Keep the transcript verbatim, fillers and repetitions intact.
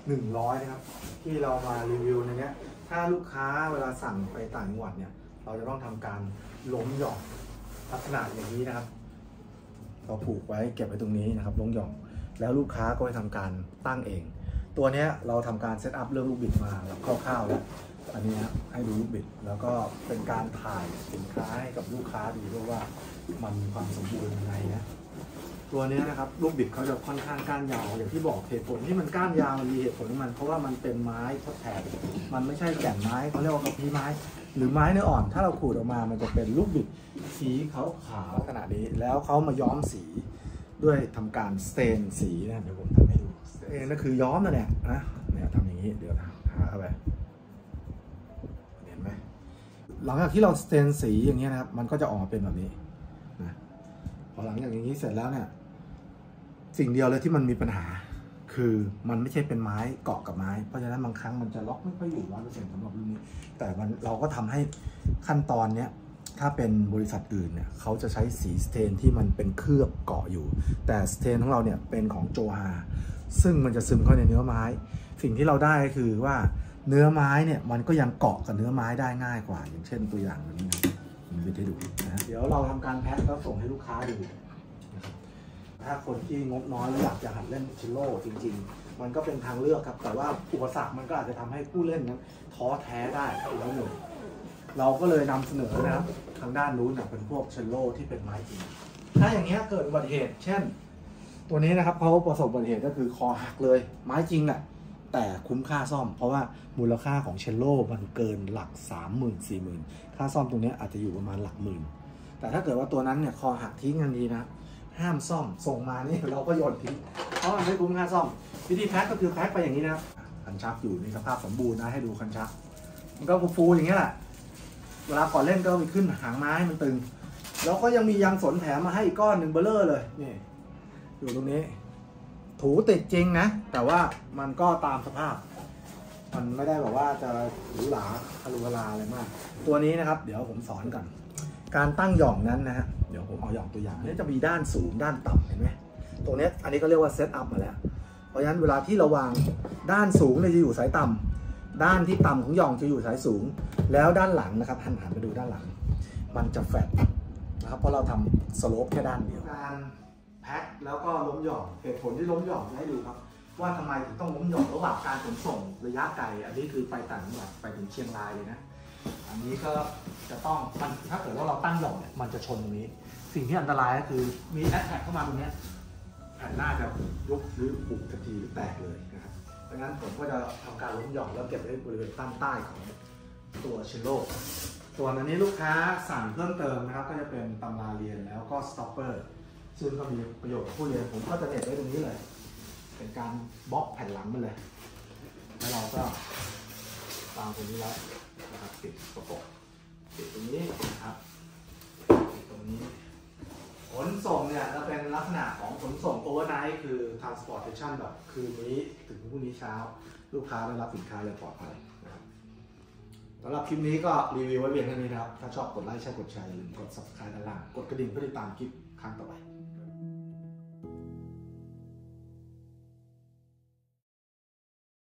หนึ่งร้อยนะครับที่เรามารีวิวในนี้ถ้าลูกค้าเวลาสั่งไปต่างจังหวัดเนี่ยเราจะต้องทำการล้มหย่อนลักษณะอย่างนี้นะครับเราผูกไว้เก็บไว้ตรงนี้นะครับล้มหย่อนแล้วลูกค้าก็ไปทำการตั้งเองตัวนี้เราทำการเซตอัพเรื่องลูกบิดมาแบบคร่าวๆแล้วอันนี้ให้ดูลูกบิดแล้วก็เป็นการถ่ายสินค้าให้กับลูกค้าดูด้วยว่ามันมีความสมบูรณ์ยังไงนะตัวนี้นะครับลูกบิดเขาจะค่อนข้างก้านยาวอย่างที่บอกเหตุผลที่มันก้านยาวมันมีเหตุผลของมันเพราะว่ามันเป็นไม้ทดแทนมันไม่ใช่แก่นไม้เขาเรียกว่ากระพี้ไม้หรือไม้เนื้ออ่อนถ้าเราขูดออกมามันจะเป็นลูกบิดสีขาวขาวขนาดนี้แล้วเขามาย้อมสีด้วยทำการสเตนสีนะเดี๋ยวผมทำให้ดูสเตนนั่นคือย้อมนั่นแหละนะเนี่ยทำอย่างนี้เดี๋ยวหาเข้าไปเห็นไหมหลังจากที่เราสเตนสีอย่างเงี้ยนะครับมันก็จะออกมาเป็นแบบนี้นะพอหลังจากอย่างนี้เสร็จแล้วเนี่ยสิ่งเดียวเลยที่มันมีปัญหาคือมันไม่ใช่เป็นไม้เกาะกับไม้เพราะฉะนั้นบางครั้งมันจะล็อกไม่ค่อยอยู่ร้อยเปอร์เซ็นต์สำหรับรุ่นนี้แต่มันเราก็ทำให้ขั้นตอนเนี้ยถ้าเป็นบริษัทอื่นเนี่ยเขาจะใช้สีสเตนที่มันเป็นเคลือบเกาะอยู่แต่สเตนของเราเนี่ยเป็นของโจฮาซึ่งมันจะซึมเข้าในเนื้อไม้สิ่งที่เราได้คือว่าเนื้อไม้เนี่ยมันก็ยังเกาะกับเนื้อไม้ได้ง่ายกว่าอย่างเช่นตัวอย่างแบบนี้นะผมจะให้ดูนะเดี๋ยวเราทำการแพ็คแล้วส่งให้ลูกค้าดูนะครับถ้าคนที่งบน้อยแล้วอยากจะหัดเล่นเชลโล่จริงๆมันก็เป็นทางเลือกครับแต่ว่าอุปสรรคมันก็อาจจะทำให้ผู้เล่นนั้นท้อแท้ได้แล้วหนึ่งเราก็เลยนำเสนอนะครับทางด้านนู้นเป็นพวกเชลโล่ที่เป็นไม้จริงถ้าอย่างเงี้ยเกิดอุบัติเหตุเช่นตัวนี้นะครับเขาประสบอุบัติเหตุก็คือคอหักเลยไม้จริงแหละแต่คุ้มค่าซ่อมเพราะว่ามูลค่าของเชลโล่มันเกินหลักสามหมื่นสี่หมื่นค่าซ่อมตรงนี้อาจจะอยู่ประมาณหลักหมื่นแต่ถ้าเกิดว่าตัวนั้นเนี่ยคอหักทิ้งกันดีนะห้ามซ่อมส่งมานี่เราก็โยนทิ้งเพราะมันไม่คุ้มค่าซ่อมวิธีแพ็คก็คือแพ็คไปอย่างนี้นะครับคันชักอยู่ในสภาพสมบูรณ์นะให้ดูคันชักมันก็ฟูๆอย่างนี้แหละเวลาก่อนเล่นก็ไปขึ้นหางไม้ให้มันตึงแล้วก็ยังมียางสนแถมมาให้อีกก้อนหนึ่งเบลเลอร์เลยนี่อยู่ตรงนี้ถูติดจริงนะแต่ว่ามันก็ตามสภาพมันไม่ได้แบบว่าจะหรูหราคารุคาราอะไรมากตัวนี้นะครับเดี๋ยวผมสอนก่อนการตั้งหย่องนั้นนะฮะเดี๋ยวผมเอาหย่องตัวอย่างนี้จะมีด้านสูงด้านต่ำเห็นไหมตรงนี้อันนี้ก็เรียกว่าเซตอัพมาแล้วเพราะฉะนั้นเวลาที่เราวางด้านสูงเนี่ยจะอยู่สายต่ำด้านที่ต่ำของหย่องจะอยู่สายสูงแล้วด้านหลังนะครับหันหันไปดูด้านหลังมันจะแฟลตนะครับเพราะเราทำสโลปแค่ด้านเดียวการแพ็คแล้วก็ล้มหย่อนเหตุผลที่ล้มหย่อนให้ดูครับว่าทำไมถึงต้องล้มหย่อนระหว่างการขนส่งระยะไกลอันนี้คือไปต่างจังหวัดไปถึงเชียงรายเลยนะอันนี้ก็จะต้องมันถ้าเกิดว่าเราตั้งหย่อนเนี่ยมันจะชนตรงนี้สิ่งที่อันตรายก็คือมีแอทแทกเข้ามาตรงนี้แผ่นหน้าจะยุบหรือปุบทันทีหรือแตกเลยนะครับเพราะงั้นผมก็จะทำการล้มหย่อนแล้วเก็บไว้บริเวณด้านใต้ของตัวเชลโล่ส่วนอันนี้ลูกค้าสั่งเพิ่มเติมนะครับก็จะเป็นตำราเรียนแล้วก็สต็อปเปอร์ซึ่งก็มีประโยชน์กับผู้เรียนผมก็จะเน็ตไว้ตรงนี้เลยเป็นการบล็อกแผ่นหลังมันเลยแล้วเราก็ตามตรงนี้แล้วนะครับปิดประกบปิดตรงนี้นะครับปิดตรงนี้ขนส่งเนี่ยจะเป็นลักษณะของขนส่งโอเวอร์ไนท์คือ transportation แบบคืนนี้ถึงพรุ่งนี้เช้าลูกค้าได้รับสินค้าอย่างปลอดภัยนะครับสำหรับคลิปนี้ก็รีวิวไว้เพียงเท่านี้นะครับถ้าชอบกดไลค์ใช่กดแชร์อย่าลืมกด ซับสไครบ์ ด้านล่างกดกระดิ่งเพื่อติดตามคลิปครั้งต่อไป